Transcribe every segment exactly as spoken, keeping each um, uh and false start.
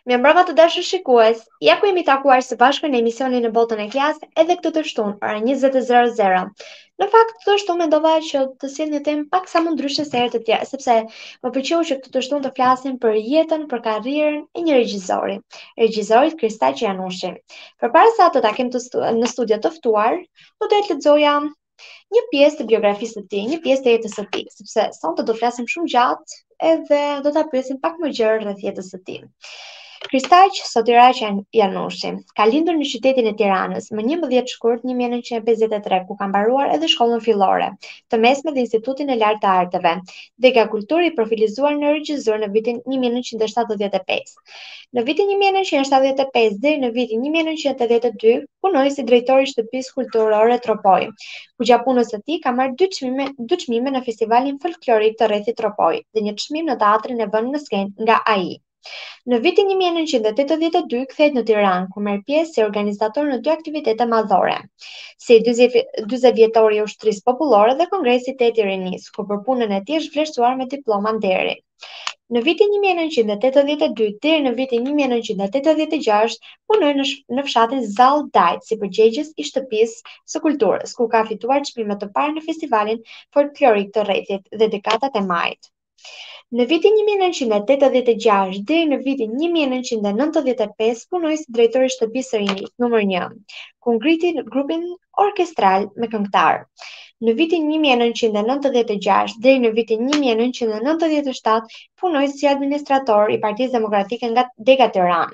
Mirëmbrëma të dashur shikues, ja ku jemi takuar së bashku në emisionin e botën e kjas edhe këtë të shtunë, ora njëzet e zero zero. Në fakt, këtë të shtunë mendova që të sjell një temë pak sa më ndryshe se herët e tjera, sepse më pëlqeu që këtë të shtunë të flasim për jetën, për karrierën e një regjizori, regjizorit Kristaq Janushi. Përpara sa të takim të stu në studio të ftuar, do të lexoja një pjesë të biografisë së tij, një pjesë të jetës së tij, sepse sonte do të flasim shumë gjatë edhe do ta pyesim pak më gjërë rreth jetës së tij. Kristaq Sotiraq Janushi ka lindur në qytetin e Tiranës më njëmbëdhjetë shkurt një mijë e nëntëqind e pesëdhjetë e tre, ku ka mbaruar edhe shkollën fillore, të mesme dhe Institutin e Lartë të Arteve, dhe ka kulturë i profilizuar në regjizor në vitin një mijë e nëntëqind e shtatëdhjetë e pesë. Në vitin një mijë e nëntëqind e shtatëdhjetë e pesë deri në vitin një mijë e nëntëqind e tetëdhjetë e dy, punoi si drejtori i shtëpisë kulturore Tropoj, ku gjatë punës së tij ka marrë dy çmime, dy çmime në festivalin folklorik të rrethit Tropoj dhe një çmim në teatrin e vënë në skenë nga ai. Në vitin një mijë e nëntëqind e tetëdhjetë e dy kthehet në Tiranë, ku merr pjesë si organizator në dy aktivitete madhore, si dyzet vjetori i ushtrisë popullore dhe kongresi tetë i rinisë, ku për punën e tij është vlerësuar me diploma nderi. Në vitin një mijë e nëntëqind e tetëdhjetë e dy deri në vitin një mijë e nëntëqind e tetëdhjetë e gjashtë punoi në, në fshatin Zall Dajt si përgjegjës i shtëpisë së kulturës, ku ka fituar çmimet të parë në festivalin folklorik të rrethit dhe dekatat e majit. Në vitin një mijë e nëntëqind e tetëdhjetë e gjashtë deri në vitin një mijë e nëntëqind e nëntëdhjetë e pesë punoi si drejtor i shtëpisë së rinisë numër një, ku ngriti grupin orkestral me këngëtar. Në vitin një mijë e nëntëqind e nëntëdhjetë e gjashtë deri në vitin një mijë e nëntëqind e nëntëdhjetë e shtatë punoi si administrator i Partisë Demokratike nga Dega Tiranë.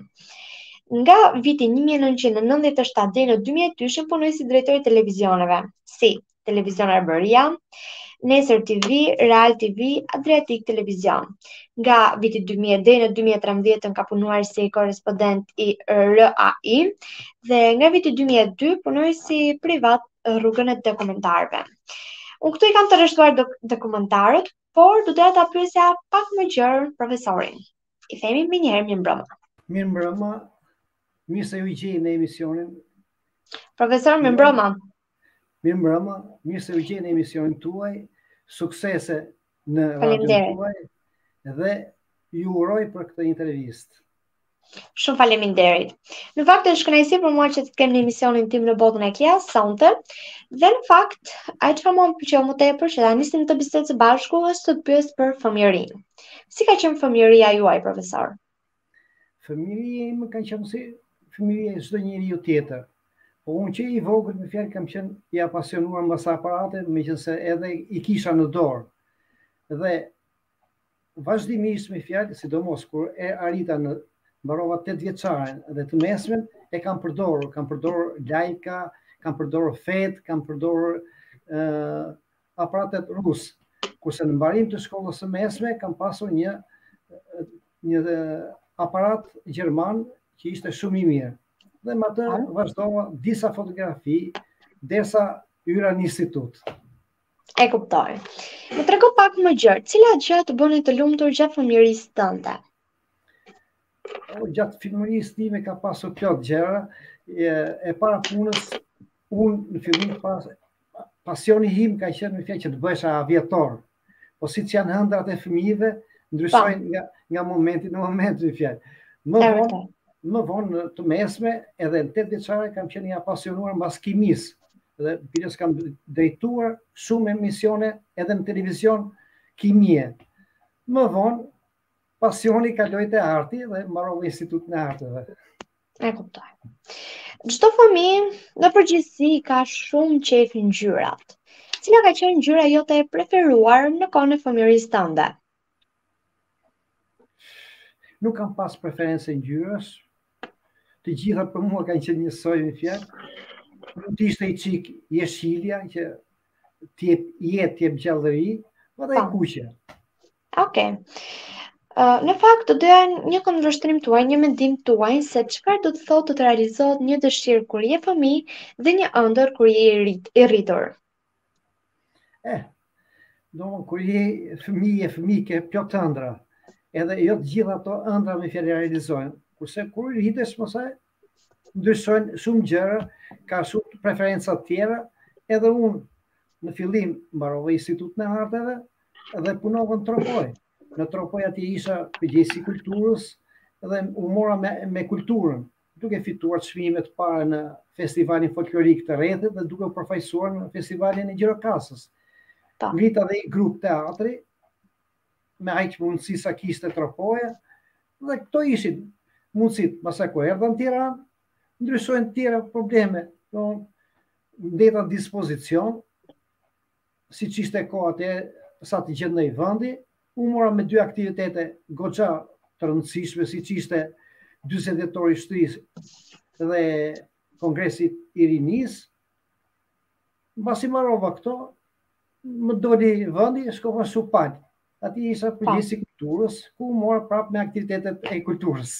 Nga viti një mijë e nëntëqind e nëntëdhjetë e shtatë deri në dy mijë e dy punoi si drejtor i televizioneve, si Televizion Arbëria, Nesër T V, Real T V, Adriatic Televizion. Nga viti dy mijë deri në dy mijë e trembëdhjetë ka punuar si korrespondent i R A I dhe nga viti dy mijë e dy punoi si privat rrugën e dokumentarëve. Unë këtu i kam të rreshtuar dok dokumentarët, por do doja ta pyesja pak më gjërë profesorin. I themi më njëherë mirëmbrëma. Mirëmbrëma, mirë se u gjej në emisionin. Profesor, mirëmbrëma. Mirëmbrëma, mirë se u gjej në emisionin tuaj. Suksese në radion tuaj dhe ju uroj për këtë intervistë. Shumë faleminderit. Në fakt është kënaqësi për mua që të kem në emisionin tim në botën e kjas sonte, dhe në fakt ai çfarë më pëlqeu më tepër që ta nisim të bisedë së bashku është të të pyes për fëmijërinë. Si ka qenë fëmijëria juaj, profesor? Fëmijëria ime ka qenë si fëmijëria e çdo njeriu tjetër. Po unë që i vogël me fjalë kam qenë i apasionuar mbas aparateve, meqense edhe i kisha në dorë. Dhe vazhdimisht me fjalë, sidomos kur e arrita në mbarova tetë vjeçaren dhe të mesmen e kam përdorur, kam përdorur lajka, kam përdorur fet, kam përdorur uh, aparatet rus. Kurse në mbarim të shkollës së mesme kam pasur një një aparat gjerman që ishte shumë i mirë. Dhe më të vazhdova disa fotografi derisa hyra në institut. E kuptoj. Më trego pak më gjërë, cilat gjëra të bënin të lumtur gjatë fëmijërisë tënde? Gjatë fëmijërisë time ka pasur plot gjëra. E, e para punës, unë në fillim pas pasioni im ka qenë në fjalë që të bëhesha aviator. Po siç janë ëndrat e fëmijëve, ndryshojnë nga nga momenti në moment në fjalë. Më vonë Më vonë të mesme, edhe në tetë vjeçare kam qenë i apasionuar mbas kimisë. Dhe biles kam drejtuar shumë emisione edhe në televizion kimie. Më vonë pasioni kaloi te arti dhe mbarova Institutin e Arteve. E kuptoj. Çdo fëmijë në përgjithësi ka shumë qejf në ngjyrat. Cila ka qenë ngjyra jote e preferuar në kohën e fëmijërisë tënde? Nuk kam pas preferencë ngjyrash. Të gjitha për mua kanë qenë njësoj me fjalë. Mund të ishte i çik jeshilja që të jep jetë, të jep gjallëri, po dhe i kuqe. Okej. Uh, në fakt të doja një kundërshtrim tuaj, një mendim tuaj se çfarë do të thotë të të realizohet një dëshirë kur je fëmijë dhe një ëndër kur je i rrit, i rritur. Eh, do kur je fëmijë, fëmijë ke plot ëndra. Edhe jo të gjitha ato ëndra me fjalë realizohen. Kurse kur rritesh mosaj ndryshojnë shumë gjëra, ka shumë preferenca të tjera, edhe unë në fillim mbarova Institutin e Arteve dhe punova në Tropoj. Në Tropoj atje isha përgjegjësi kulturës dhe u mora me, me kulturën, duke fituar çmime të para në festivalin folklorik të Rrethit dhe duke u përfaqësuar në festivalin e Gjirokastës. Ngrita dhe i grup teatri, me aq mundësi sa kishte Tropoja, dhe këto ishin mundësit, masa ku erdha në Tiranë, ndryshojnë tjera probleme, ndeta dispozicion, si që ishte ko atë sa të gjendej vëndi, u mora me dy aktivitete goxha të rëndësishme, si që ishte dyzet dhjetori shtrisë dhe Kongresit i Rinis. Mbasi marrova këto, më doli vëndi, shkova Shupal. Ati isha përgjithësi kulturës, ku u mora prapë me aktivitetet e kulturës.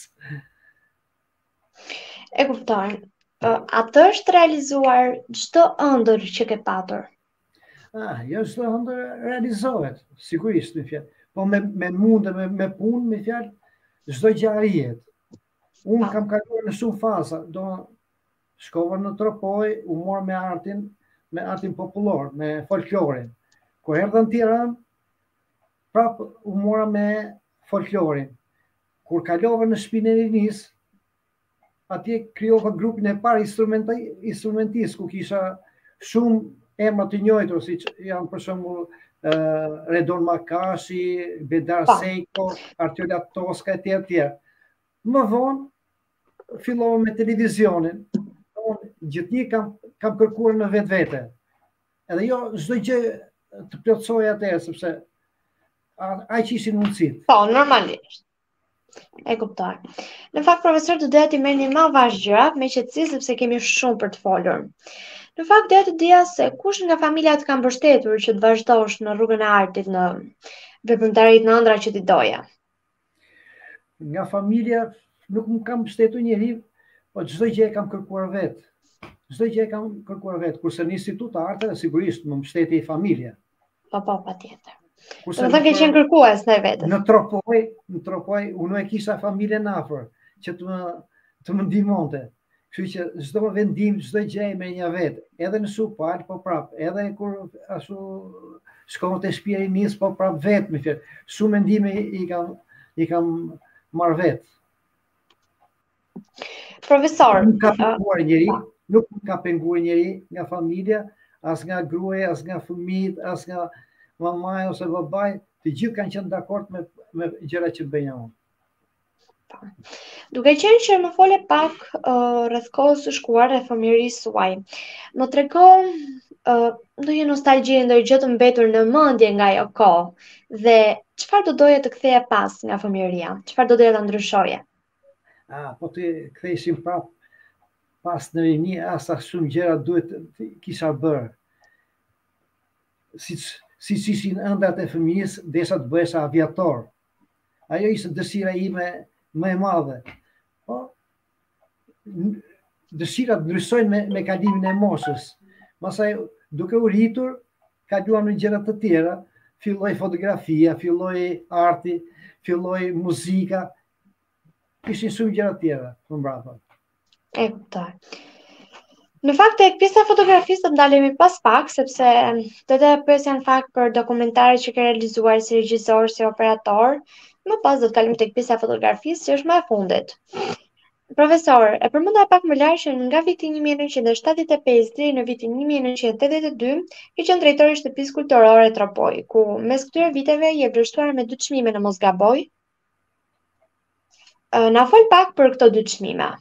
E kuptoj. Atë është realizuar çdo ëndër që ke patur? Ah, jo çdo ëndër realizohet, sigurisht, me fjalë. Po me me mundë, me me punë, me fjalë, çdo gjë arrihet. Unë kam kaluar në shumë faza, do shkova në Tropoj, u mor me artin, me artin popullor, me folklorin. Kur erdha në Tiranë, prapë u mora me folklorin. Kur kalova në shtëpinë e Rinis, atje krijova grupin e parë instrumentist, ku kisha shumë emra të njohur, siç janë për shembull uh, Redon Makashi, Bedar Sejko, Artyola Toska e tjerë tjerë. Më vonë fillova me televizionin. Unë gjithnjë kam kam kërkuar në vetvete. Edhe jo çdo gjë të plotësoj atëherë, sepse aq ishin mundësit. Po, normalisht. E kuptoj. Në fakt, profesor, të doja t'i merrni më avash gjërat me qetësi sepse kemi shumë për të folur. Në fakt, doja të dija se kush nga familja të ka mbështetur që të vazhdosh në rrugën e artit, në veprimtaritë në ëndra që ti doja? Nga familja nuk më kam mbështetur njeri, po çdo gjë e kam kërkuar vetë. Çdo gjë e kam kërkuar vetë, kurse në Institut të Arteve sigurisht më mbështeti familja. Po, po, patjetër. Do të thënë ke qenë kërkues ndaj vetes. Në Tropoj, në Tropoj unë e kisha familjen afër që të më të më ndihmonte. Kështu që çdo vendim, çdo gjë me një vetë, edhe në Shupal, po prap, edhe kur ashtu shkova te shtëpia e Rinis, po prap vetë më thënë. Shumë mendime i kam i kam marr vetë. Profesor, nuk ka penguar njëri, nuk ka penguar njëri nga familja, as nga gruaja, as nga fëmijët, as nga mamaj ose babaj, të gjithë kanë qenë dakord me, me gjëra që bëja unë. Duke qenë që më fole pak uh, rreth kohës së shkuar e fëmijërisë suaj, më trego uh, ndonjë nostalgji, ndonjë gjë të mbetur në mendje nga ajo kohë dhe çfarë do doje të ktheje pas nga fëmijëria? Çfarë do doje ta ndryshoje? Ah, po të ktheheshim prap pas në rini, asa shumë gjëra duhet të kisha bërë. Siç si që ishin ëndrat e fëmijës, desha të bëhesha aviator. Ajo ishte dëshira ime më e madhe. Po, dëshirat ndryshojnë me, me kalimin e moshës. Masaj, duke u rritur, kaluam në gjëra të tjera, filloi fotografia, filloi arti, filloi muzika. Ishin shumë gjëra të tjera, më mbrapa. E kuptoj. Në fakt, tek pjesa e fotografisë do të ndalemi pas pak, sepse do të pyesja në fakt për dokumentaret që ke realizuar si regjisor, si operator. Më pas do të kalojmë tek pjesa e fotografisë, që është më e fundit. Profesor, e përmenda pak më lart që nga viti një mijë e nëntëqind e shtatëdhjetë e pesë deri në vitin një mijë e nëntëqind e tetëdhjetë e dy, ke qenë drejtori i shtëpisë kulturore Tropoj, ku mes këtyre viteve je vlerësuar me dy çmime në mos gaboj. Na fol pak për këto dy çmime.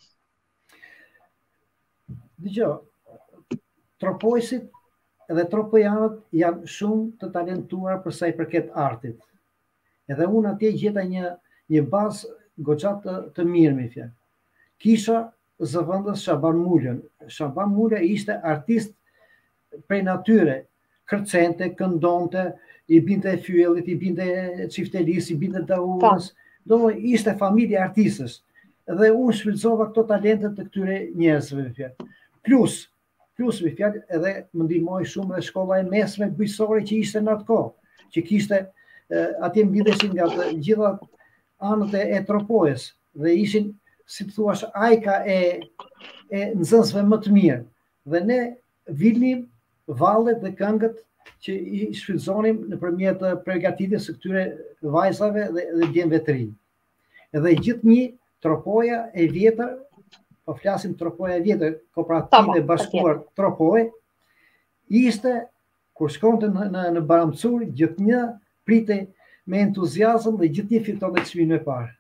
Dgjoj, tropojësit edhe tropojanët janë shumë të talentuar për sa i përket artit. Edhe unë atje gjeta një një bazë goxha të, të mirë me fjalë. Kisha zëvendës Shaban Mulën. Shaban Mula ishte artist prej natyre, kërcente, këndonte, i binte fyllit, i binte çiftelis, i binte daurës. Do ishte familje artistësh. Dhe unë shfrytëzova këto talente të këtyre njerëzve me fjalë. Plus, plus me fjalë edhe më ndihmoi shumë dhe shkolla e mesme bujqësore që ishte në atë kohë, që kishte atje mbidheshin nga të gjitha anët e Tropojës dhe ishin, si të thuash, ajka e e nxënësve më të mirë. Dhe ne vilnim vallet dhe këngët që i shfrytëzonim nëpërmjet përgatitjes së këtyre vajzave dhe, dhe djemve të rinj. Edhe gjithnjë Tropoja e vjetër, po flasim Tropoja e vjetër, Kooperative e Bashkuar Tropoj, ishte, kur shkonte në, në, në Baramcur, gjithë një prite me entuziazëm dhe gjithë një fiton e çmimin e parë.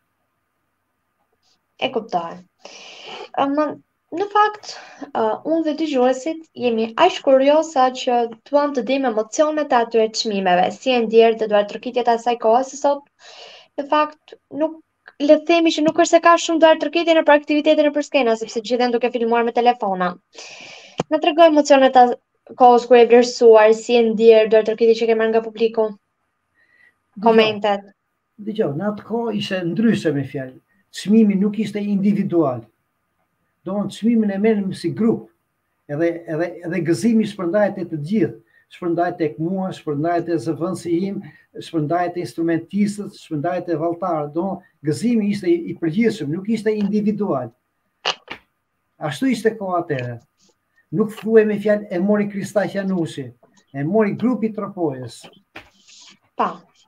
E kuptoj. Um, në fakt, uh, unë dhe dëgjuesit jemi aq kurioza që duam të dimë emocionet e atyre çmimeve, si e ndjerë të duar trokitjet asaj kohe se sot, në fakt, nuk le të themi që nuk është se ka shumë duar trokitje në për aktivitetin e për skena, sepse gjithë janë duke filmuar me telefona. Na tregoj emocionet e kohës kur e vlerësuar, si e ndjerë duar trokitje që ke marrë nga publiku. Komentet. Dgjoj, në atë kohë ishte ndryshe me fjalë. Çmimi nuk ishte individual. Do në çmimin e merrnim si grup. Edhe edhe edhe gëzimi shpërndahet te të gjithë. Shpërndahet tek mua, shpërndahet te zëvendësi im, shpërndahet te instrumentistët, shpërndahet te valltarët. Do gëzimi ishte i, i përgjithshëm, nuk ishte individual. Ashtu ishte koha atëherë. Nuk thuaj me fjalë e mori Kristaq Janushi, e mori grupi Tropojës. Pa.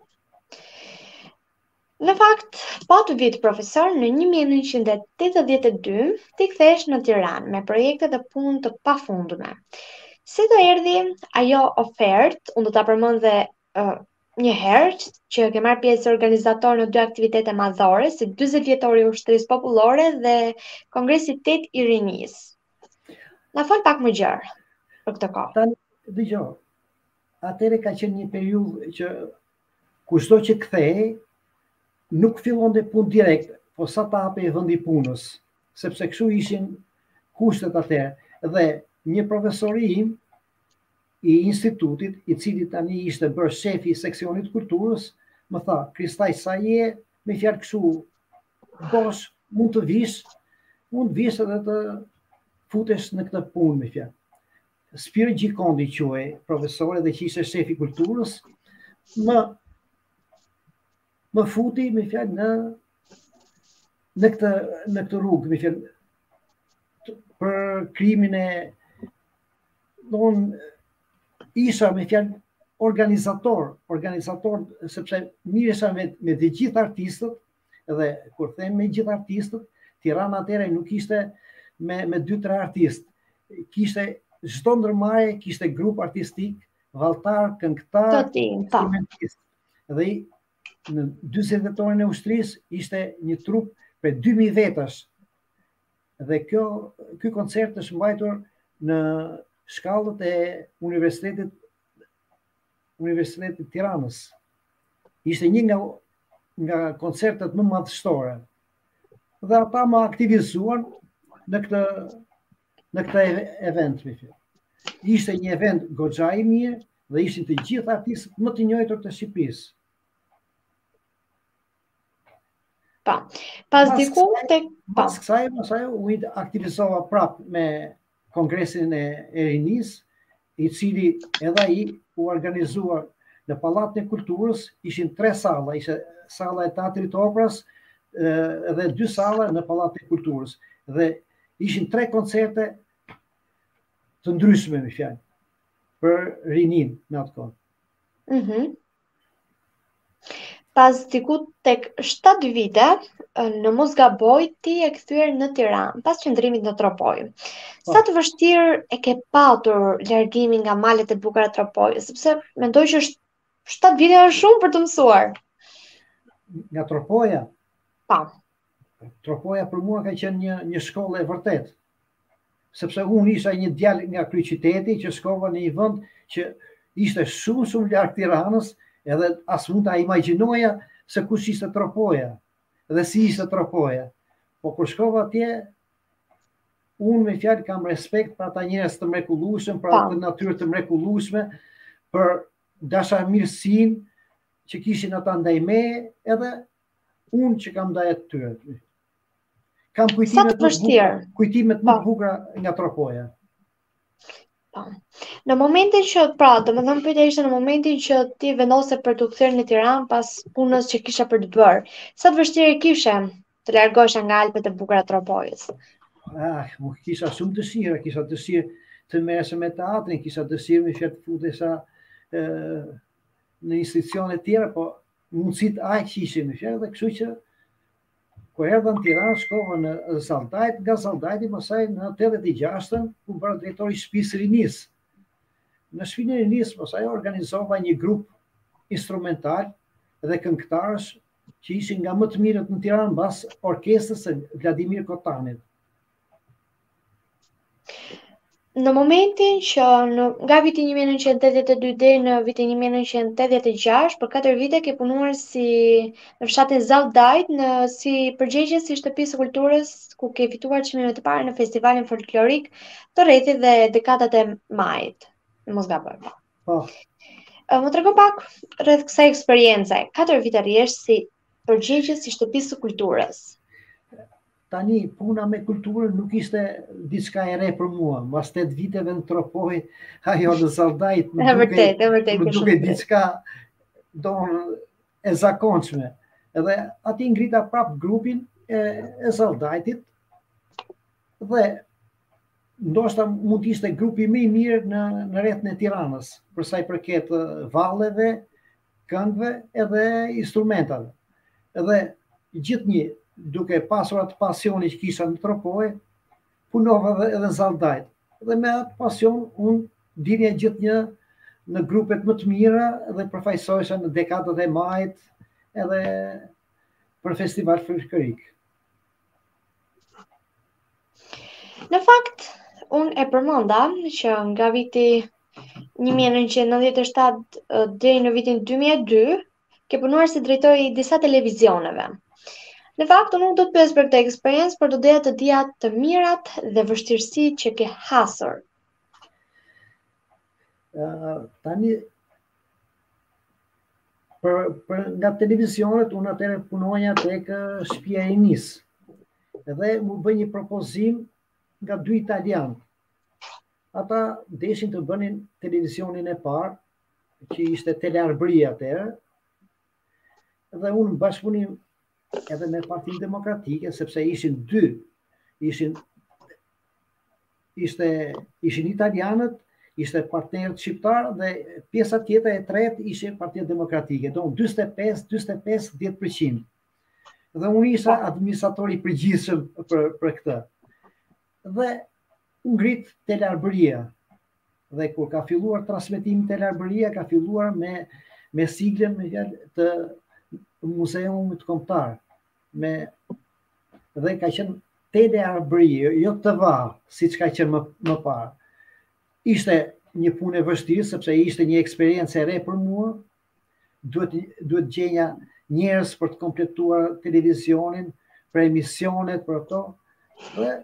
Në fakt, po të vit profesor, në një mijë e nëntëqind e tetëdhjetë e dy ti kthehesh në Tiranë me projekte dhe punë të pafundme. Si do erdhi ajo ofertë, unë do ta përmend dhe uh, një herë që ke marrë pjesë organizator në dy aktivitete madhore, si dyzet vjetori i ushtrisë popullore dhe Kongresi tetë i rinisë. Na fol pak më gjerë për këtë kohë. Tani, dëgjoj. Atëre ka qenë një periudhë që kushto që kthehej, nuk fillon dhe punë direkt, po sa ta hape e vendi punës, sepse kështu ishin kushtet atëherë. Dhe një profesori im i institutit, i cili tani ishte bërë shefi i seksionit kulturës, më tha, Kristaq, sa je me fjalë kështu, bosh, mund të vish, mund të vish edhe të futesh në këtë punë me fjalë. Spiro Gjikondi quhej, profesori dhe që ishte shefi kulturës, më më futi me fjalë në në këtë në këtë rrugë, me fjalë për krimin e don isha me fjalë organizator, organizator sepse mirësha me me të gjithë artistët, edhe kur them me gjithë artistët, Tirana atëherë nuk ishte me me dy tre artistë. Kishte çdo ndërmarrje, kishte grup artistik, valltar, këngëtar, instrumentist. Dhe në dyzet vjetorin e ushtrisë ishte një trup për dy mijë vetash. Dhe kjo ky koncert është mbajtur në shkallët e Universitetit Universitetit Tiranës. Ishte një nga nga koncertet më madhështore. Dhe ata më aktivizuan në këtë në këtë event me fjalë. Ishte një event goxha i mirë dhe ishin të gjithë artistët më të njohur të Shqipërisë. Pa, pas diku tek pas kësaj, pastaj u aktivizova prap me Kongresin e, e Rinisë, i cili edhe ai u organizuar në Pallatin e Kulturës, ishin tre salla, ishte salla e Teatrit të Operës edhe dy salla në Pallatin e Kulturës. Dhe ishin tre koncerte të ndryshme me fjalë për rinin në atë kohë. Mhm. Pas diku tek shtatë vite, në mos gaboj, ti e kthyer në Tiranë, pas qëndrimit në Tropojë. Sa të vështirë e ke patur largimin nga malet e bukura të Tropojës, sepse mendoj që shtatë vite është shumë për të mësuar. Nga Tropoja? Pa. Tropoja për mua ka qenë një një shkollë e vërtet. Sepse unë isha një djalë nga kryeqyteti që shkova në një vend që ishte shumë shumë larg Tiranës, edhe as mund ta imagjinoja se kush ishte Tropoja dhe si ishte Tropoja. Po kur shkova atje, unë me fjalë kam respekt për ata njerëz të mrekullueshëm, për atë natyrë të mrekullueshme, për dashamirësinë që kishin ata ndaj meje, edhe unë që kam ndaj atyre. Kam kujtimet më të bukura, kujtimet më të bukura nga Tropoja. Në momentin që, pra, domethënë pyetja ishte në momentin që ti vendose për të kthyer në Tiranë pas punës që kisha për të bërë, sa të vështirë kishe të largosha nga Alpet e bukura të Tropojës? Ah, më kisha shumë dëshirë, kisha dëshirë të merresha me teatrin, kisha dëshirë me fjalë të futesha në institucione të tjera, po mundësitë aq ishin me fjalë, dhe kështu që Kur erdha në Tiranë, shkova në Salltajt, nga Salltajti pastaj në tetëdhjetë e gjashtën, ku bëra drejtori i shtëpisë Rinis. Në shtëpinë e Rinis pastaj organizova një grup instrumental dhe këngëtarësh që ishin nga më të mirët në Tiranë mbas orkestrës së Vladimir Kotanit. Në momentin që në, nga viti një mijë e nëntëqind e tetëdhjetë e dy deri në vitin një mijë e nëntëqind e tetëdhjetë e gjashtë, për katër vite ke punuar si në fshatin Zaldajt në si përgjegjës si shtëpisë së kulturës, ku ke fituar çmimet e para në festivalin folklorik të Rrethit dhe dekadat e majit. Mos gaboj. Po. Më tregon pak rreth kësaj eksperience, katër vite rresht si përgjegjës si shtëpisë së kulturës. Tani, puna me kulturën nuk ishte diçka e re për mua. Mas tetë viteve në tropoj, ajo në Zaldajt më duke, më duke diçka don e zakonshme. Edhe ati ngrita prap grupin e, e Zaldajtit dhe ndoshta mund të ishte grupi më i mirë në, në rrethin e Tiranës, për sa i përket valleve, këngëve edhe instrumentave. Edhe gjithnjë duke pasur atë pasioni që kisha në tropoj, punova edhe, edhe Zaldajt. Dhe me atë pasion, unë dinja gjithnjë në grupet më të mira dhe përfaqësohesha në dekadat e majit edhe për festival folklorik. Në fakt, unë e përmenda që nga viti një mijë e nëntëqind e nëntëdhjetë e shtatë deri në vitin dy mijë e dy, ke punuar si drejtori i disa televizioneve. Në fakt, unë nuk do të pyes për këtë eksperiencë, por do doja të dija të mirat dhe vështirësitë që ke hasur. Uh, tani, për, për nga televizionet, unë atëherë punoja tek shtëpia e Rinis. Edhe mu bë një propozim nga dy italianë. Ata deshin të bënin televizionin e parë, që ishte Telearbëria atëherë. Dhe unë bashkëpunim edhe me Partinë Demokratike, sepse ishin dy, ishin, ishte, ishin italianët, ishte partnerët shqiptar dhe pjesa tjetër e tretë ishte Partia Demokratike, do njëzet e pesë, njëzet e pesë, dhjetë përqind. Dhe unë isha administratori i përgjithshëm për, për këtë. Dhe ngrit Telearbëria. Dhe kur ka filluar transmetimi Telearbëria, ka filluar me, me siglën me të Muzeumit Kombëtar. Me, dhe ka qenë Telearbëria, jo T V A, siç ka qenë më, më parë. Ishte një punë e vështirë, sepse ishte një eksperiencë e re për mua. Duhet, duhet gjenja njerëz për të kompletuar televizionin, për emisionet, për ato. Dhe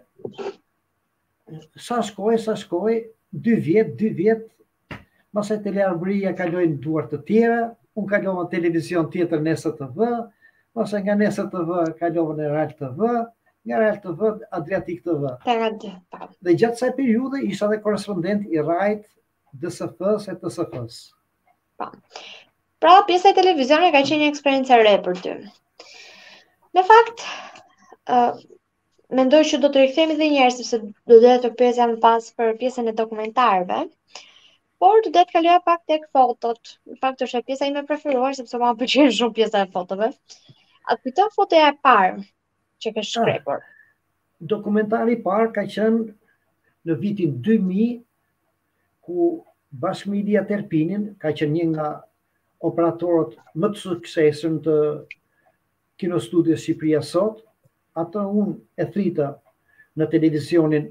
sa shkoj, sa shkoj, dy vjet, dy vjet, masaj Telearbëria kaloi në duar të tjera, unë kalova në televizion tjetër në S T V, masaj nga në S T V kalova në Real T V, nga Real T V Adriatik T V. Dhe gjatë kësaj periudhe isha dhe korrespondent i Rajt, D S F-s e T S F-s. Pra, pjesa e televizionit ka qenë një eksperiencë e re për ty. Në fakt, uh, mendoj që do të rikthehemi edhe një herë, sepse do doja të pyesja më pas për pjesën e dokumentarëve. Por do të kaloja pak tek fotot. Në fakt është pjesa ime e preferuar, sepse mua më pëlqen shumë pjesa e fotove. A kujton fotoja e parë që ke shkrepur? Ah, dokumentari i parë ka qenë në vitin dy mijë, ku Bashkëmedia Terpinin ka qenë një nga operatorët më të suksesshëm të Kinostudios Shqipëria sot. Atë unë e thrita në televizionin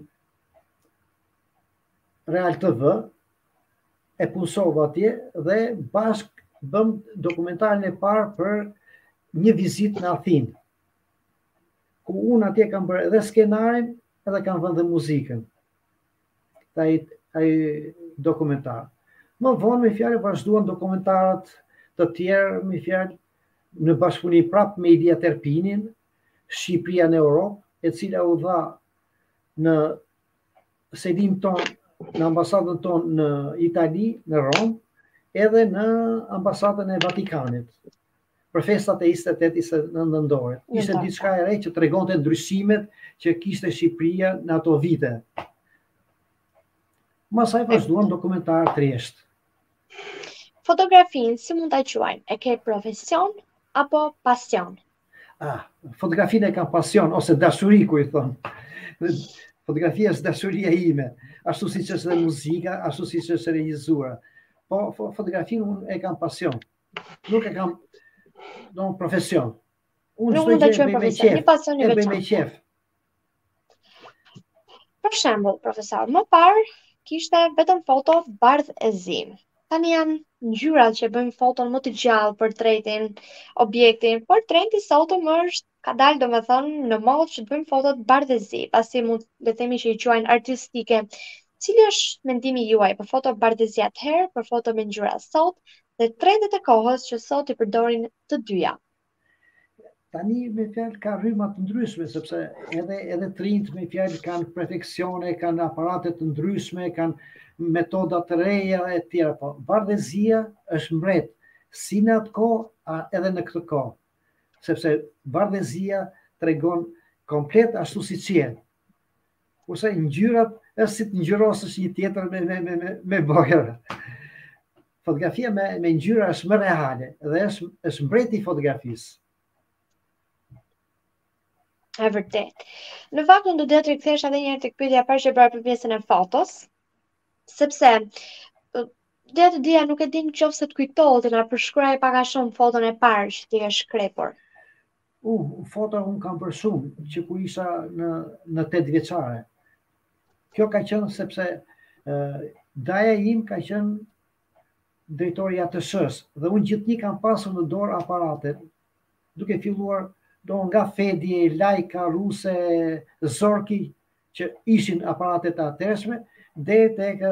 Real T V, e punsova atje dhe bashk bëm dokumentarin e parë për një vizitë në Athinë, ku unë atje kam bërë edhe skenarin edhe kam vënë dhe muzikën. Ai ai dokumentar. Më vonë me fjalë vazhduan dokumentarët të tjerë, me fjalë në bashkëpunim prapë me Media Terpinin, Shqipëria në Europë, e cila u dha në sedin ton, në ambasadën ton në Itali, në Rom, edhe në ambasadën e Vatikanit, për festat e njëzet e tetë njëzet e nëntë nëntor. Ishte diçka e re që tregonte ndryshimet që kishte Shqipëria në ato vite. Masaj vazhduan dokumentar thjesht. Fotografin, si mund ta quajmë? E ke profesion apo pasion? Ah, fotografinë e kam pasion, ose dashuri, ku i thonë. Fotografia është dashuria ime, ashtu si që është dhe muzika, ashtu si që është regjizuara. Po, fotografinë unë e kam pasion. Nuk e kam do në profesion. Unë Nuk çdo mund ta gjë e quajmë bëj me profesion, një qef. pasion i E bëj me veçantë. qef. Për shembull, profesor, më parë kishte vetëm foto bardh e zi. Tani janë ngjyrat që bëjmë foton më të gjallë, portretin, objektin. Portreti sot më është ka dalë domethënë në modë që të bëjmë fotot bardh e zi, pasi mund le të themi që i quajnë artistike. Cili është mendimi juaj për foto bardh e zi atëherë, për foto me ngjyra sot dhe trendet e kohës që sot i përdorin të dyja? Tani me fjalë ka rryma të ndryshme, sepse edhe edhe të rinjt me fjalë kanë perfeksione, kanë aparate të ndryshme, kanë metoda të reja e tjera, po bardhëzia është mbret, si në atë kohë, a edhe në këtë kohë. Sepse bardhëzia tregon komplet ashtu si qenë. Kurse ngjyrat është si të ngjyrosësh një tjetër me me me me, me bojër. Fotografia me me ngjyra është më reale dhe është është mbreti i fotografisë. E vërtet. Në fakt unë do të rikthesh edhe një herë tek pyetja e parë që bëra për pjesën e fotos, sepse dhe të dia nuk e di nëse të kujtohet të na përshkruaj pak a shumë foton e parë që ti ke shkrepur. U, uh, foto unë kam bërë shumë, që ku isha në në tetë vjeçare. Kjo ka qenë sepse uh, daja im ka qenë drejtori i A T S-s dhe unë gjithnjë kam pasur në dorë aparate, duke filluar do nga Fedi, Leica, Ruse, Zorki, që ishin aparatet e atërshme, dhe tek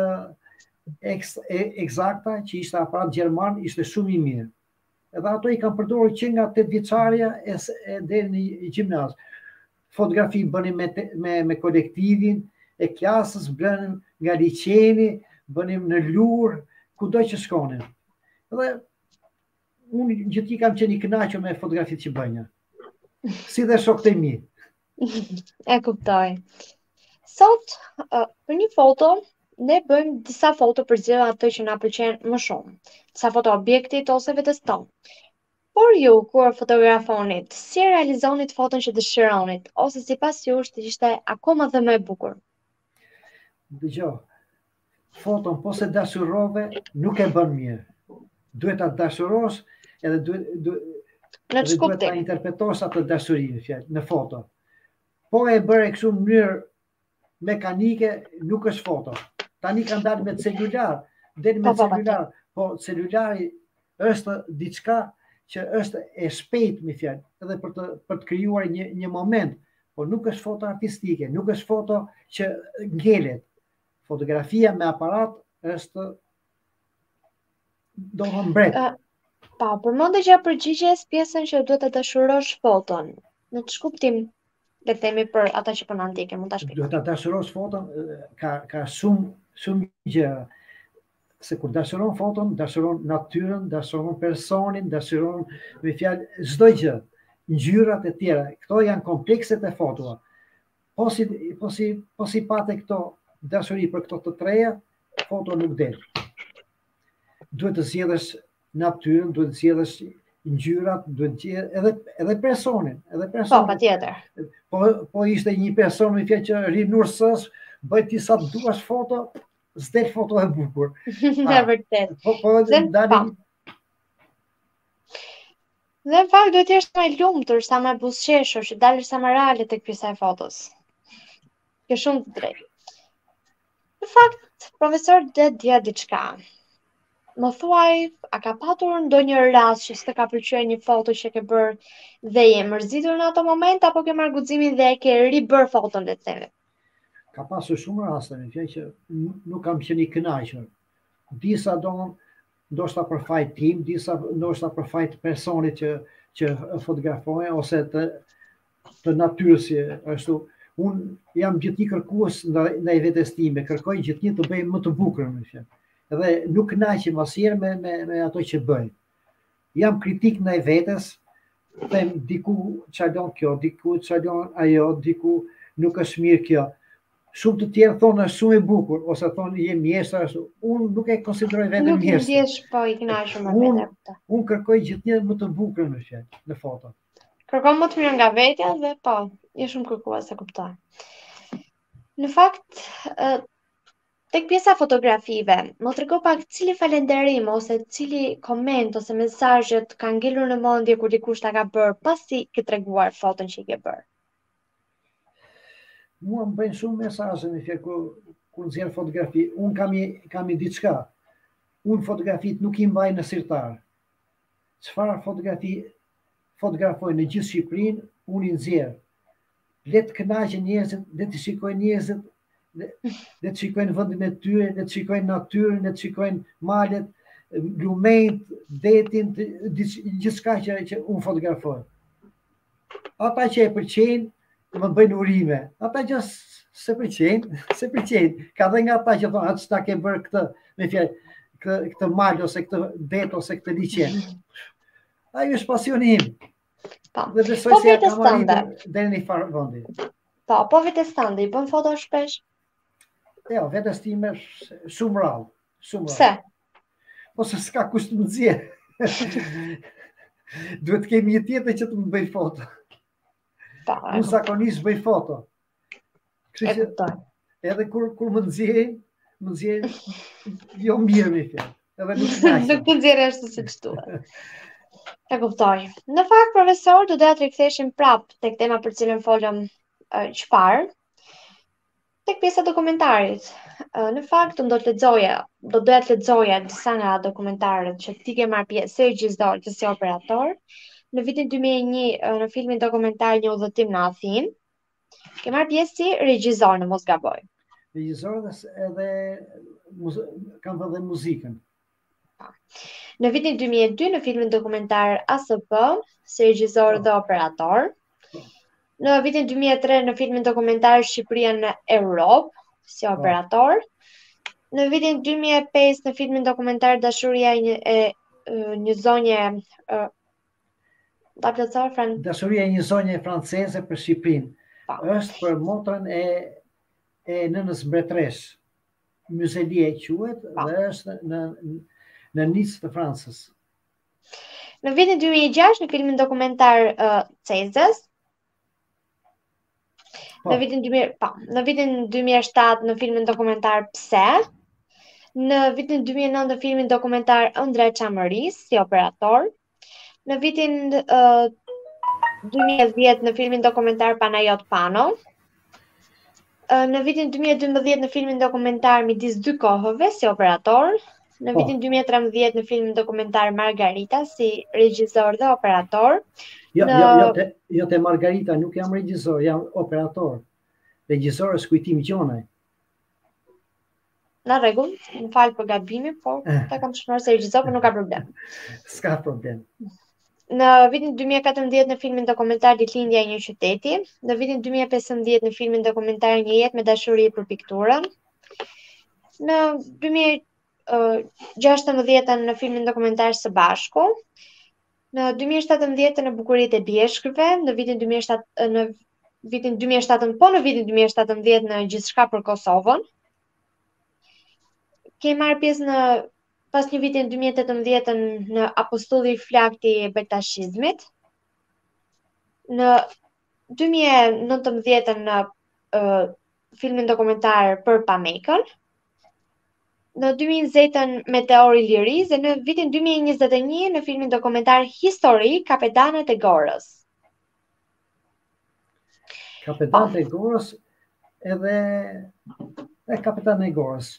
Exacta, që ishte aparat gjerman, ishte shumë i mirë. Edhe ato i kam përdorur që nga tetë vjeçaria e, e deri në gjimnaz. Fotografi bënim me, me, me kolektivin e klasës, bënim nga liçeni, bënim në Lur, kudo që shkonim. Edhe unë gjithë kam qenë i kënaqur me fotografitë që bënja. Si dhe shokët e mi. E kuptoj. Sot, uh, për një foto, ne bëjmë disa foto për zgjedhë ato që na pëlqejnë më shumë. Disa foto objektit ose vetes tonë. Por ju, kur fotografonit, si realizonit foton që dëshironit, ose sipas jush të ishte akoma dhe më e bukur? Dëgjoj, foton po se dashurove nuk e bën mirë. Duhet ta dashurosh edhe duhet duhet Në dhe duhet ta interpretosh atë dashurinë fjalë në foto. Po e bëre kështu në mënyrë mekanike, nuk është foto. Tani kanë dalë me celular, del me celular, po celulari është diçka që është e shpejtë me fjalë, edhe për të për të krijuar një një moment, po nuk është foto artistike, nuk është foto që ngelet. Fotografia me aparat është do të mbret. Uh, pa, përmendë që përgjigjes pjesën që duhet të dashurosh foton. Në të shkuptim, le të themi për ata që po na ndjekin, mund ta shpjegoj. Duhet ta dashurosh foton, ka ka shumë shumë gjëra. Se kur dashuron foton, dashuron natyrën, dashuron personin, dashuron me fjalë çdo gjë, ngjyrat e tjera. Këto janë komplekset e fotoa. Po si po si po si pate këto dashuri për këto të treja, foto nuk del. Duhet të zgjedhësh natyrën, duhet të zgjedhësh ngjyrat, duhet të zgjedhësh edhe edhe personin, edhe personin. Po, patjetër. Po po ishte një person me fjalë që ri nursës, bëj ti sa të duash foto, s'del foto e bukur. Në vërtet. Po po dalin. Dhe në fakt duhet të jesh më i lumtur, sa më buzëqeshur, që dalësh sa më reale tek pjesa e fotos. Ke shumë të drejtë. Në fakt, profesor, dhe dia diçka. Më thuaj, a ka patur ndonjë rast që s'të ka pëlqyer një foto që ke bërë dhe je mërzitur në ato moment, apo ke marrë guximin dhe e ke ribër foton, le të themi? Ka pasur shumë raste me fjalë që nuk kam qenë i kënaqur. Disa do ndoshta për fajt tim, disa ndoshta për fajt personit që që fotografojnë ose të të natyrës ashtu. Un jam gjithnjë kërkues ndaj vetes time, kërkoj gjithnjë të bëj më të bukur më fjalë. Edhe nuk kënaqem asnjëherë me, me me ato që bëj. Jam kritik ndaj vetes, them diku çfarë don kjo, diku çfarë don ajo, diku nuk është mirë kjo. Shumë të tjerë thonë është shumë e bukur, ose thonë je mjeshtër ashtu. Unë nuk e konsideroj veten mjeshtër. Nuk ndjesh po i kënaqur me veten. Unë kërkoj gjithnjë më të bukur në fjalë, në foto. Kërkon më të mirë nga vetja dhe po, je shumë kërkuese, kuptoj. Në fakt, ë, tek pjesa fotografive, më trego pak cili falënderim ose cili koment ose mesazhe të ka ngelur në mendje kur dikush ta ka bërë pasi ke treguar foton që i ke bërë. Mua më bëjnë shumë mesazhe në fjalë kur kur nxjerr fotografi. Un kam i kam i diçka. Un fotografit nuk i mbaj në sirtar. Çfarë fotografi fotografoj në gjithë Shqipërinë, unë i nxjerr. Le të kënaqen njerëzit, le të shikojnë njerëzit, le, le të shikojnë vendin e tyre, le të shikojnë natyrën, le të shikojnë malet, lumenjt, detin, gjithçka që, që unë fotografoj. Ata që e pëlqejnë më bëjnë urime. Ata që se pëlqejnë, se pëlqejnë. Ka dhe nga ata që thonë, atë ç'ta ke bërë këtë, me fjalë, këtë, këtë mal ose këtë det ose këtë liçen. Ajo është pasioni im. Po. Dhe besoj Po se ja vetes kam tënde. arritur deri në një farë vendi. Po, po vetes tënde, i bën foto shpesh? Jo, vetes time është shumë rrallë. Shumë Pse? rrallë. Po se s'ka kush të më nxjerr. Duhet të kemi një tjetër që të më bëj foto. Po, e Unë zakonisht bëj foto. e Kështu që kuptoj. edhe kur kur më nxjerrin, më nxjerrin jo mirë me fjalë. Edhe nuk Nuk kënaqem. të nxjerrë ashtu siç duhet. E kuptoj. Në fakt, profesor, do doja të riktheheshim prap tek tema për cilën folëm uh, çfarë, tek pjesa e dokumentarit. Uh, në fakt, unë do të lexoja, do doja të lexoja disa nga dokumentarët që ti ke marrë pjesë si regjisor që si operator. Në vitin dy mijë e një, uh, në filmin dokumentar Një udhëtim në Athinë, ke marrë pjesë si regjisor, në mos gaboj. Regjisor dhe s- edhe muze- kam vënë dhe muzikën. Në vitin dy mijë e dy, në filmin dokumentar A S P, si regjisor Po. dhe operator. Po. Në vitin dy mijë e tre, në filmin dokumentar Shqipëria në Europë, si operator. Në vitin dy mijë e pesë, në filmin dokumentar Dashuria e një, e, e, një zonje e, ta plotësoj fran Dashuria e një zonje franceze për Shqipërinë. Po. Është për motrën e e nënës mbretëresh. Muzelie quhet Po. dhe është në në Nice të Francës. Në vitin dy mijë e gjashtë, në filmin dokumentar uh, Cezës. Po. Në vitin dy mijë, po, në vitin dy mijë e shtatë, në filmin dokumentar Pse. Në vitin dy mijë e nëntë, në filmin dokumentar Ëndra e Çamërisë, si operator. Në vitin uh, dy mijë e dhjetë, në filmin dokumentar Panajot Pano. Uh, në vitin dy mijë e dymbëdhjetë, në filmin dokumentar Midis dy kohëve, si operator. Në Po. vitin dy mijë e trembëdhjetë, në filmin dokumentar Margarita, si regjisor dhe operator. Jo, Në- jo, jo te, jo te Margarita, nuk jam regjisor, jam operator. Regjisor është Kujtim Gjonaj. Në rregull, më fal për gabimin, po ta kam shënuar se regjisor, por nuk ka problem. S'ka problem. Në vitin dy mijë e katërmbëdhjetë, në filmin dokumentar Ditëlindja e një qyteti. Në vitin dy mijë e pesëmbëdhjetë, në filmin dokumentar Një jetë me dashuri për pikturën. Në dy mijë e gjashtëmbëdhjetë, në filmin dokumentar Së bashku. Në dy mijë e shtatëmbëdhjetë, në Bukuritë e bjeshkëve. Në vitin dy mijë e shtatë në vitin dy mijë e shtatëmbëdhjetë, po në vitin dy mijë e shtatëmbëdhjetë, në Gjithçka për Kosovën. Ke marrë pjesë në pas një vitin dy mijë e tetëmbëdhjetë në Apostulli i flakti i Bektashizmit. Në dy mijë e nëntëmbëdhjetë, në uh, filmin dokumentar Për Pamekën. Në dy mijë e njëzet Meteori i Lirisë dhe në vitin dy mijë e njëzet e një në filmin dokumentar Histori Kapetanët e Gorës. Kapetan e Gorës edhe e kapetan e Gorës.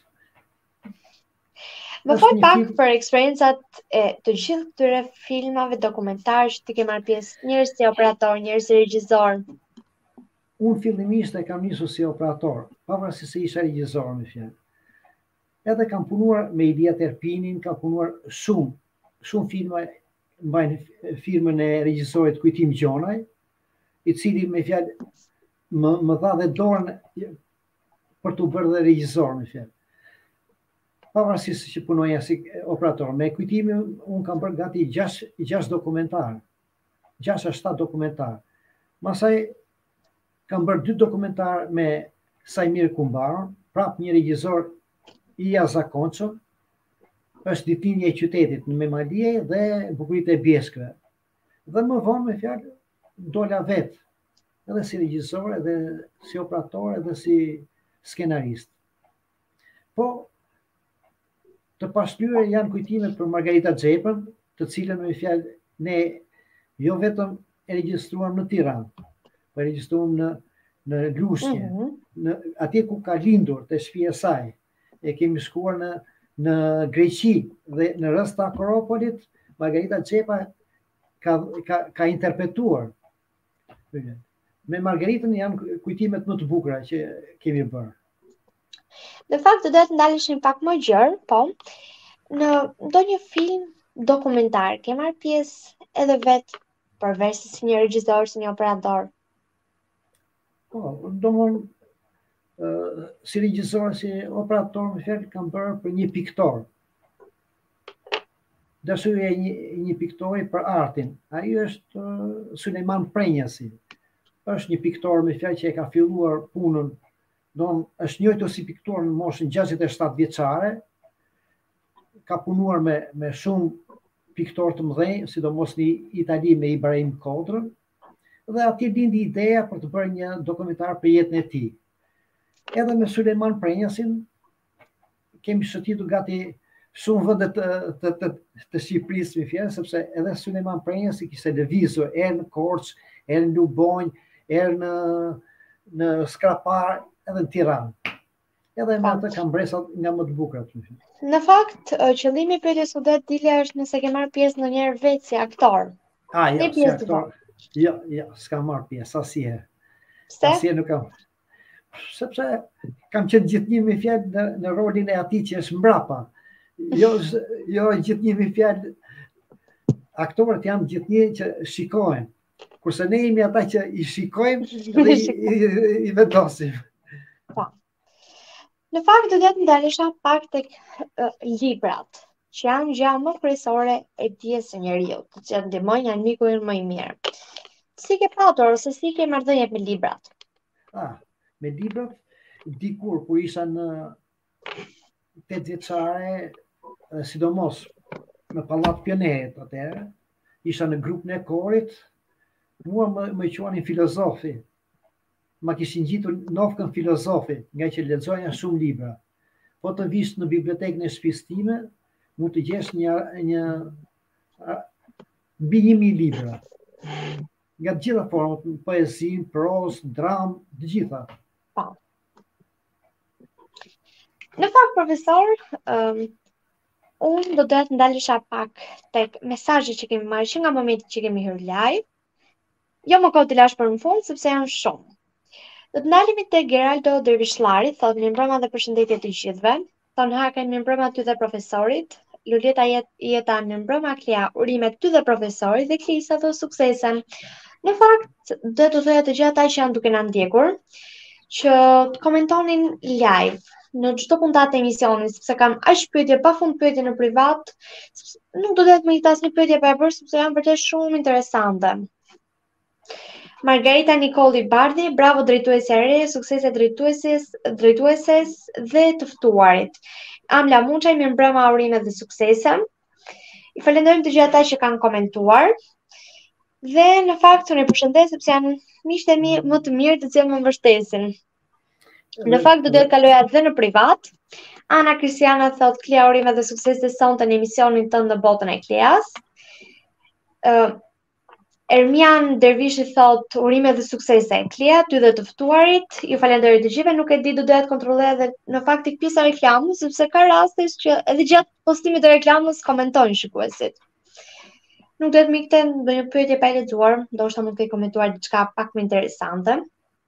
Më Është fol një pak film- për eksperiencat e të gjithë këtyre filmave dokumentar që ti ke marrë pjesë, njërës si operator, njërës si regjisor. Unë fillimisht e kam nisur si operator, pavarësisht se isha regjisor me fjalë. Edhe kam punuar me Ilia Terpinin, kam punuar shumë, shumë filma, mbajnë firmën e regjisorit Kujtim Gjonaj, i cili me fjalë më, më dha dhe dorën për të bërë dhe regjisor me fjalë. Pavarësisht që punoja si operator, me Kujtimin unë kam bërë gati gjashtë dokumentar, gjashtë a shtatë dokumentar. Masaj kam bërë dy dokumentar me Sajmir Kumbaron, prap një regjisor i jashtëzakonshëm, është Ditëlindja e qytetit në Memalije dhe Bukuritë e bjeshkëve. Dhe më vonë me fjalë dola vetë, edhe si regjisor, edhe si operator, edhe si skenarist. Po, të paslyre janë kujtimet për Margarita Xhepën, të cilën me fjalë ne jo vetëm e regjistruam në Tiranë, po e regjistruam në në Lushnjë, mm -hmm. në atje ku ka lindur te shtëpia e saj. E kemi shkuar në në Greqi dhe në rreth të Akropolit, Margarita Xhepa ka ka ka interpretuar. Me Margaritën janë kujtimet më të bukura që kemi bërë. Në fakt do të ndaleshim pak më gjerë, po, në ndonjë film dokumentar, ke marrë pjesë edhe vetë përveç se si një regjisor, si një operator? Po, domthon uh, si regjisor, si operator, më fjalë kam bërë për një piktor. Dashuria e një, një piktori për artin. Ai është uh, Sulejman Prenjasi. Është një piktor me fjalë që e ka filluar punën, don është njëjtë si piktor në moshën gjashtëdhjetë e shtatë vjeçare. Ka punuar me me shumë piktorë të mëdhenj, sidomos në Itali me Ibrahim Kodrën, dhe aty lindi ideja për të bërë një dokumentar për jetën e tij. Edhe me Sulejman Prenjasin kemi shëtitur gati shumë vende të të të, të Shqipërisë me fjalë, sepse edhe Sulejman Prenjasi kishte lëvizur erë në Korçë, erë në Lubonj, erë në në Skrapar, edhe në Tiranë. Edhe me atë kam bresa nga më të bukura. Në fakt, qëllimi i pyetjes së det dile është nëse ke marrë pjesë ndonjëherë vetë si aktor. Ah, jo, si aktor. Jo, jo, s'kam marrë pjesë asnjëherë. Pse? Asnjëherë nuk kam. Sepse kam qenë gjithnjë me fjalë në, në rolin e atij që është mbrapa. Jo, jo gjithnjë me fjalë. Aktorët janë gjithnjë që shikojnë. Kurse ne jemi ata që i shikojmë dhe i, i, i vendosim. Po. Në fakt do të ndalesha pak tek uh, librat, që janë gjë më kryesore e dijes së njeriu, të cilat ndihmojnë janë miku ynë më i mirë. Si ke patur ose si ke marrëdhënie me librat? Ah, me librat dikur kur isha në tetë vjeçare, sidomos në Pallat Pionerit atëherë, isha në grupin e korit, mua më, më quanin filozofi. Ma kishin gjitur nofkën filozofi, nga që lexoja shumë libra. Po të vish në bibliotekën e shtëpisë time, mund të gjesh një një mbi një mijë libra. Nga të gjitha format, poezi, prozë, dramë, të gjitha. Po. Në fakt, profesor, um, unë do të ndalesha pak tek mesazhet që kemi marrë që nga momenti që kemi hyrë live. Jo më kohë të lash për në fund, sepse janë shumë. Do të ndalemi te Geraldo Dervishllari, thot mirëmbrëma dhe përshëndetje të gjithëve. Thon Haken mirëmbrëma ty dhe profesorit. Lulieta Jeta mirëmbrëma Klea, urime ty dhe profesorit dhe Klisa do suksese. Në fakt, do të thoya të gjithë ata që janë duke na ndjekur, që të komentonin live në çdo puntat të emisionit, sepse kam aq pyetje pafund pyetje në privat, nuk do të jetë më i asnjë pyetje pa e bërë, sepse janë vërtet shumë interesante. Margarita Nikoli Bardhi, bravo drejtuesja e re, suksese drejtueses, drejtueses dhe të ftuarit. Amla Munçaj, mirëmbrëma, urime dhe suksese. I falenderojmë të gjithë ata që kanë komentuar. Dhe në fakt unë e përshëndes sepse janë miqtë e mi më të mirë të cilët më mbështesin. Në fakt do të kaloja edhe në privat. Ana Kristiana thot Klea, urime dhe suksese sonte në emisionin tënd në botën e Kleas. Uh, Ermian Dervishi thot urime dhe suksese Klea, ty dhe të ftuarit. Ju falenderoj të gjithëve, nuk e di do doja të kontrolloj edhe në fakt tek pjesa e reklamës, sepse ka raste që edhe gjatë postimit të reklamës komentojnë shikuesit. Nuk do të më kthen ndonjë pyetje pa e lexuar, ndoshta mund të ketë komentuar diçka pak më interesante.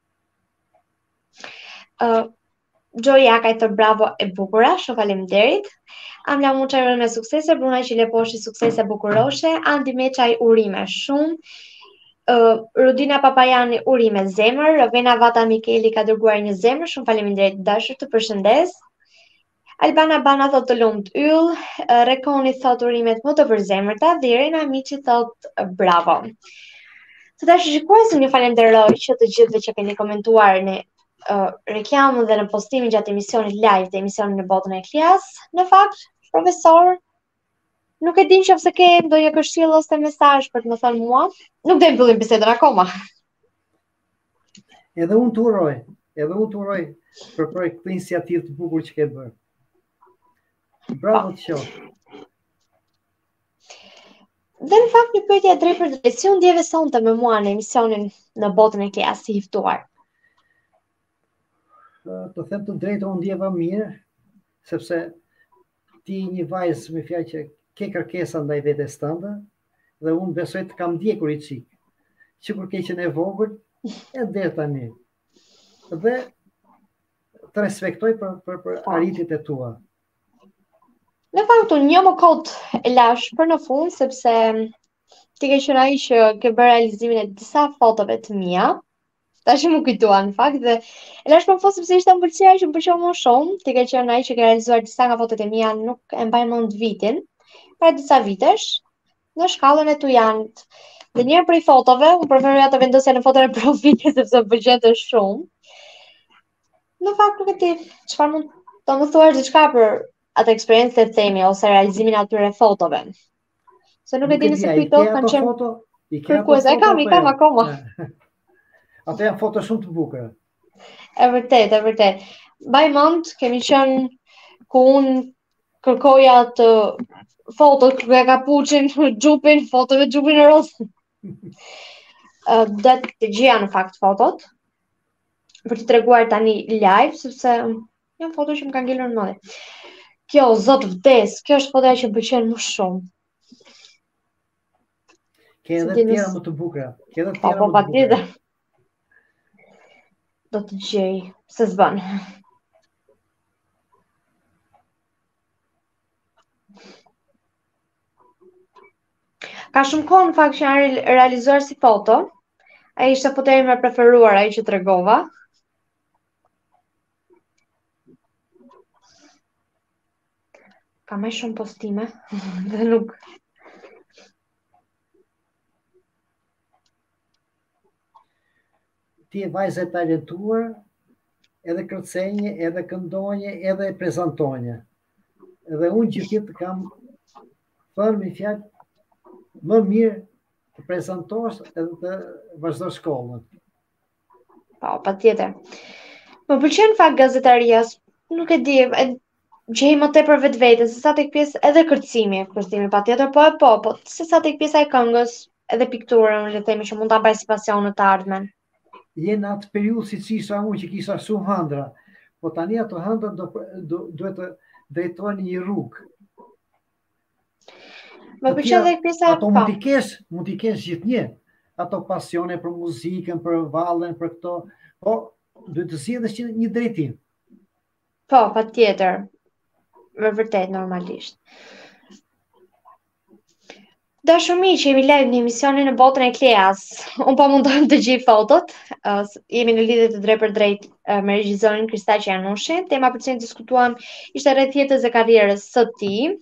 Uh, Joy Akaj thot bravo e bukura, shumë faleminderit. Amla Munçaj urime suksese, Bruna Qileposhi suksese bukuroshe, Andi Meçaj urime shumë. Uh, Rudina Papajani urime zemër, Rovena Vata Mikeli ka dërguar një zemër, shumë faleminderit dashur, të përshëndes. Albana Bana thot të lumt yll, uh, Rekoni thot urimet më të përzemërta dhe Irena Miçi thot uh, bravo. Të dashur shikues, unë ju falenderoj që të gjithëve që keni komentuar në Uh, reklamën dhe në postimin gjatë emisionit live të emisionin në botën e Kleas. Në fakt, profesor, Nuk e din nëse ke ndonjë këshill ose mesazh për të më thënë mua. Nuk do të mbyllim bisedën akoma. Edhe unë të uroj, edhe unë të uroj për, për këtë iniciativë të bukur që ke bërë. Bravo të qoftë. Dhe në fakt një pyetje drejt për drejt, si u ndjeve sonte me mua në emisionin në botën e Kleas si i ftuar? Të them të drejtë, unë ndjeva mirë, sepse ti një vajzë me fjalë që ke kërkesa ndaj vetes tënde, dhe unë besoj të kam ndjekur i çik. Që kur ke qenë e vogël, e deri tani. Dhe të respektoj për, për, për arritjet e tua. Në fakt unë një më kod e lash për në fund, sepse ti ke qenë ai që ke bërë realizimin e disa fotove të mia. Tash më kujtua në fakt dhe e lash më fort sepse ishte më pëlqyer që më pëlqeu më shumë. Ti ke qenë ai që ke realizuar disa nga fotot e mia, nuk e mbaj mend vitin, para disa vitesh, në shkallën e Tujanit. Dhe njërë prej fotove, unë preferoja të vendosja në foton e profilit sepse më pëlqente shumë. Në fakt nuk e di çfarë mund të më thuash diçka për atë eksperiencë të themi ose realizimin e atyre fotove. Se nuk, nuk e di nëse kujtohet kanë qenë foto, i ke kërkues, e kam, i kam akoma. Ato janë foto shumë të bukura. E vërtet, e vërtet. Mbaj mend, kemi qenë ku unë kërkoja të fotot kërkoja kapuçin, xhupin, foto me xhupin e roz. Dhe të gjia në fakt fotot për të treguar tani live, sepse janë foto që më kanë ngelur në mendje. Kjo, zot vdes, kjo është fotoja që më pëlqen më shumë. Ke edhe të tjera më të bukura. Ke edhe të tjera po, më të bukura. Do të gjej, se s'bën. Ka shumë kohë në fakt që janë realizuar si foto. Ai ishte fotoja ime e preferuar, ai që tregova. Ka më shumë postime dhe nuk ti e vajzë e talentuar, edhe kërcenje, edhe këndonje, edhe prezantonje. Edhe unë gjithjet të kam thënë me fjalë, më mirë të prezantosh edhe të vazhdosh shkollën. Po, patjetër. Më pëlqen fakt gazetaria, nuk e di, e gjej më tepër vetvete, se sa tek pjesë edhe kërcimi, kërcimi patjetër, po e po, po se sa tek pjesa e këngës, edhe pikturën, le të themi që mund ta mbaj si pasion në të ardhmen. Jenë atë periudhë si që isha unë që kisha shumë hëndra, po tani ato hëndra do, do, duhet të drejtojnë një rrugë. Më pëlqen edhe pjesa e ato mund t'i kesh, mund t'i kesh gjithnjë, ato pasione për muzikën, për vallën, për këto, po duhet të sjellësh një drejtim. Po, patjetër. Me vërtet normalisht. Dashur miq, që jemi live në emisionin në botën e Kleas. Unë po mundohem të gjej fotot. Uh, jemi në lidhje të drejtë për drejtë uh, me regjisorin Kristaq Janushin. Tema për cilën diskutuam ishte rreth jetës e karrierës së tij.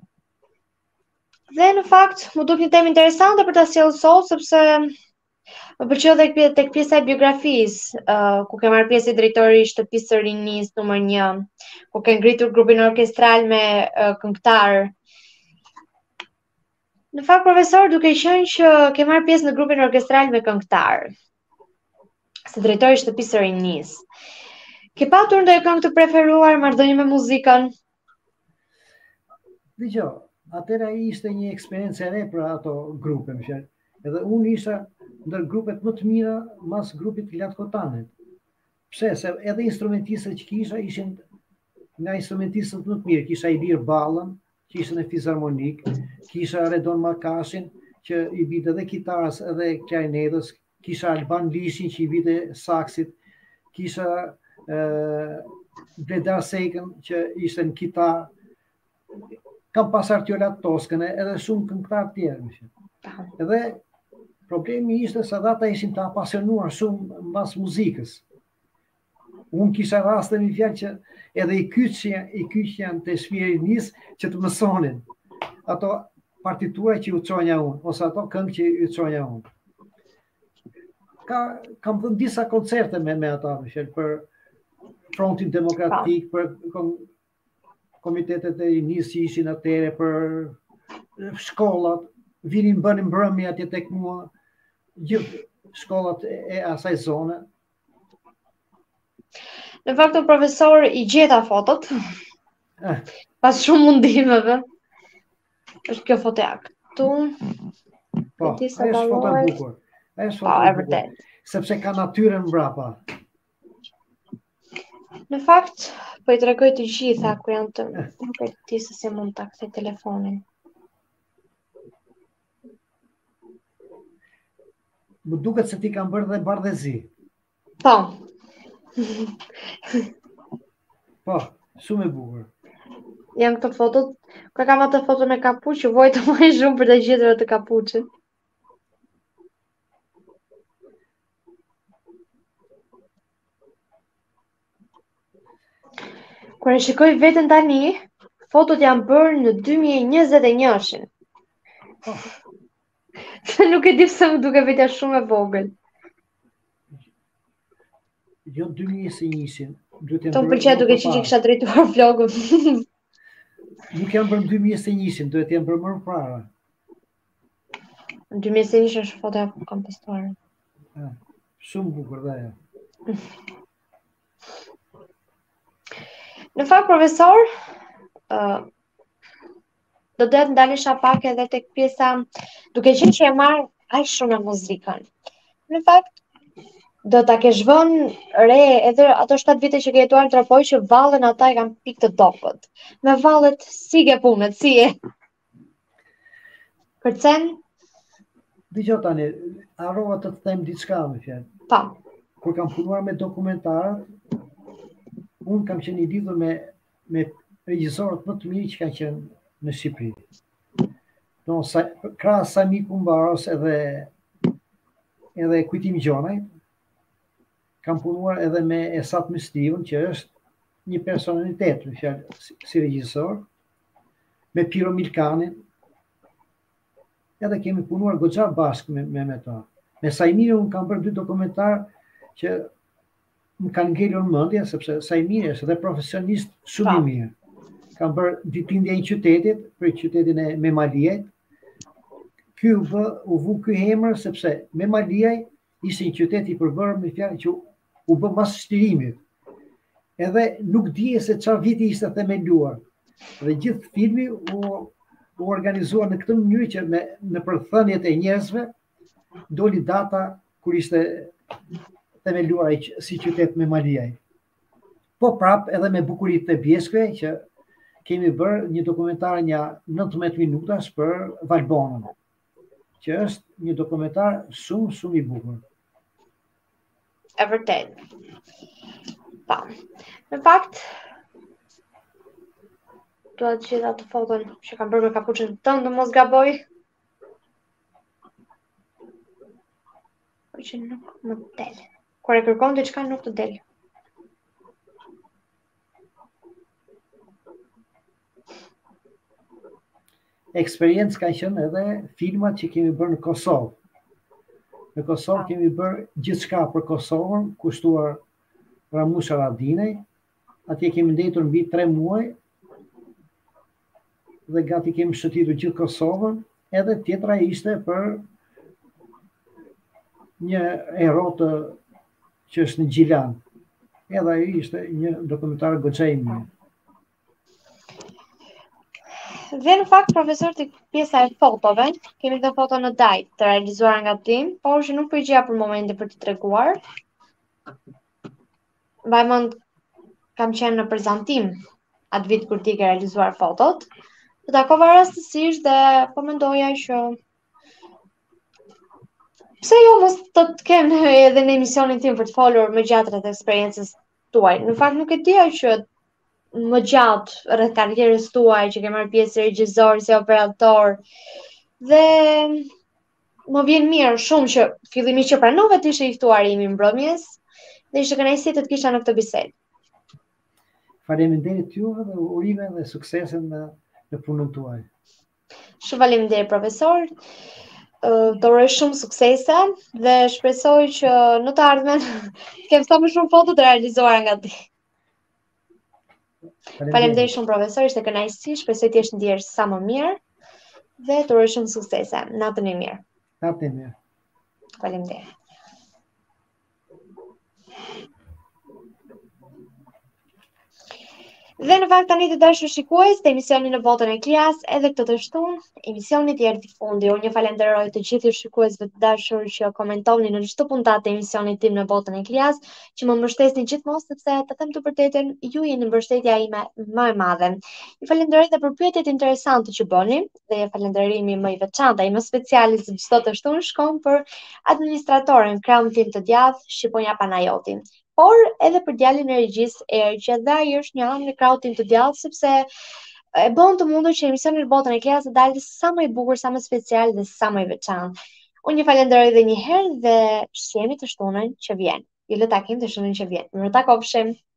Dhe në fakt, më duk një temë interesante për ta sjellë sot, sepse më pëlqeu edhe tek pjesa e biografisë, uh, ku ke marrë pjesë drejtori i shtëpisë së rinis numër një, ku ke ngritur grupin orkestral me uh, këngëtar. Në fakt, profesor, duke qenë që ke marrë pjesë në grupin orkestral me këngëtar, si drejtori i shtëpisë së rinis, ke patur ndonjë këngë të preferuar, marrëdhënie me muzikën? Dgjoj, atëra ishte një eksperiencë e re për ato grupe, më fjalë. Edhe unë isha ndër grupet më të mira mas grupit të Lat Kotanit. Pse? Se edhe instrumentistët që kisha ishin nga instrumentistët më të mirë. Kisha Ilir Ballën, që ishte në fizharmonik, kisha Redon Makashin, që i bite edhe kitarës edhe klarinetës, kisha Alban Lishin, që i bite saksit, kisha Bledar Sekën, që ishte në kitarë, kam pas Artiola Toskën, edhe shumë këngëtar tjerë. Edhe problemi ishte se ata ishin të apasionuar shumë mbas muzikës. Unë kisha raste një fjalë që edhe i kyçja, i kyçjan të shpirinis që të mësonin ato partitura që u çonja unë, ose ato këngë që u çonja unë. Ka, kam dhënë disa koncerte me, me ata, për Frontin Demokratik, për komitetet e rinis që ishin atëre, për shkollat, vinin bënin mbrëmje atje tek mua, gjithë shkollat e asaj zone. Në fakt, o profesor, i gjeta fotot, Eh, pas shumë mundimeve. Është kjo foto ja këtu. po, E di sa ajo është foto e vallohet. bukur. Ajo është Po, foto e e bukur. vërtet. Sepse ka natyrën mbrapa. Në fakt, po i tregoj të gjitha ku janë të... Nuk e di se si mund ta kthej telefonin. Më duket se ti kam bërë dhe bardhëzi. Po. Po, shumë e bukur. Janë këto fotot, ka kam atë foto me kapuç, që vojtë më shumë për të gjetur atë kapuçin. Kur e shikoj veten tani, fotot janë bërë në dy mijë e njëzet e njëshin. Oh, Se nuk e di pse më duke vetja shumë e vogël. jo dy mijë e njëshin. Duhet Të më pëlqej duke qenë që kisha drejtuar vlogun. Nuk janë bërë dy mijë e njëshin, duhet janë bërë më parë. Në dy mijë e njëshin është fotoja ku kam postuar. Ah, shumë bukur dhe ajo. Në fakt, profesor, uh, do të ndalesha pak edhe tek pjesa, duke qenë që e marr aq shumë në muzikën. Në fakt, do ta kesh vënë re edhe ato shtatë vite që ke jetuar në Tropoj, që vallën ata e kanë pikë të dobët. Me vallet si ke punët, si e? Kërcen? Dgjoj tani, harrova të të them diçka më fjalë. Po. Kur kam punuar me dokumentarët, unë kam qenë i lidhur me me regjisorët më të mirë që kanë qenë në Shqipëri. Do sa krahas Sami Kumbaros edhe edhe Kujtim Gjonaj, kam punuar edhe me Esat Mystivën, që është një personalitet, më fjalë, si, si regjisor, me Piro Milkanin, edhe kemi punuar goxha bashkë me, me, me ta. Me Sajmirin unë kam bërë dy dokumentar që më kanë ngelur mendja, sepse Sajmiri është edhe profesionist shumë i mirë. Kam bërë ditëlindja e qytetit, për qytetin e Memaliajt. Ky u vë, u vu ky emër sepse Memaliaj ishte një qytet i përbërë me fjalë që u bë mas shtirimit. Edhe nuk dije se çfarë viti ishte themeluar. Dhe gjithë filmi u, u organizuar në këtë mënyrë që me, në përthënjet e njerëzve doli data kur ishte themeluar ai si qytet Memaliaj. Po prap edhe me bukuritë e Bjeshkëve që kemi bërë një dokumentar një nëntëmbëdhjetë minutash për Valbonën, që është një dokumentar shumë shumë i bukur. E vërtet. Pa. Në fakt, dua të gjitha të foton që kam bërë me kapuçën tënd, mos gaboj. Po që nuk më del. Kur e kërkon diçka nuk të del. Eksperiencë ka qenë edhe filmat që kemi bërë në Kosovë. Në Kosovë kemi bërë gjithçka për Kosovën, kushtuar Ramush Haradinaj. Atje kemi ndetur mbi tre muaj dhe gati kemi shëtitur gjithë Kosovën, edhe tjetra ishte për një erotë që është në Gjilan. Edhe ai ishte një dokumentar goxha i mirë. Dhe në fakt, profesor, të pjesa e fotove, kemi këtë foto në dajt të realizuar nga ti, por që nuk përgjigja për momentin për të treguar. Vajmond, kam qenë në prezantim atë vit kur ti ke realizuar fotot. Të takova rastësisht dhe po mendoja që pse jo mos të të kem edhe në emisionin tim për të folur më gjatë rreth eksperiencës tuaj. Në fakt nuk e dija që më gjatë rreth karrierës tuaj që ke marrë pjesë si regjisor, si operator. Dhe më vjen mirë shumë që fillimisht që pranove të ishe i ftuar imi mbrëmjes dhe ishte kënaqësi të të kisha në këtë bisedë. Faleminderit juve dhe urime dhe suksese në, në punën tuaj. Shumë faleminderit profesor. Të uroj shumë suksese dhe shpresoj që në të ardhmen kem sa më shumë foto të realizuara nga ti. Faleminderit shumë profesor, ishte kënaqësi, shpresoj të jesh ndjerë sa më mirë dhe të uroj shumë suksese. Natën e mirë. Natën e mirë. Faleminderit. Dhe në fakt tani të dashur shikues të emisionin në botën e Klias, edhe këtë të shtunë, emisioni i erë i fundi. Unë ju falenderoj të gjithë shikuesve të dashur që komentoni në çdo puntat të emisionit tim në botën e Klias, që më mbështesni gjithmonë sepse të them të vërtetën, ju jeni mbështetja ime më e madhe. Ju falenderoj edhe për pyetjet interesante që bëni, dhe falenderimi më i veçantë, ai më special se çdo të shtunë shkon për administratorin krahun tim të djathtë, Shqiponja Panajoti. Por edhe për djalin e regjisë Erë, që edhe ai është një anë në krahun tim të djathtë, sepse e bën të mundur që emisioni në botën e Klias të dalë sa më i bukur, sa më special dhe sa më i veçantë. Unë ju falenderoj edhe një herë dhe shihemi të shtunën që vjen. Ju le takim të shtunën që vjen. Mirë takofshim.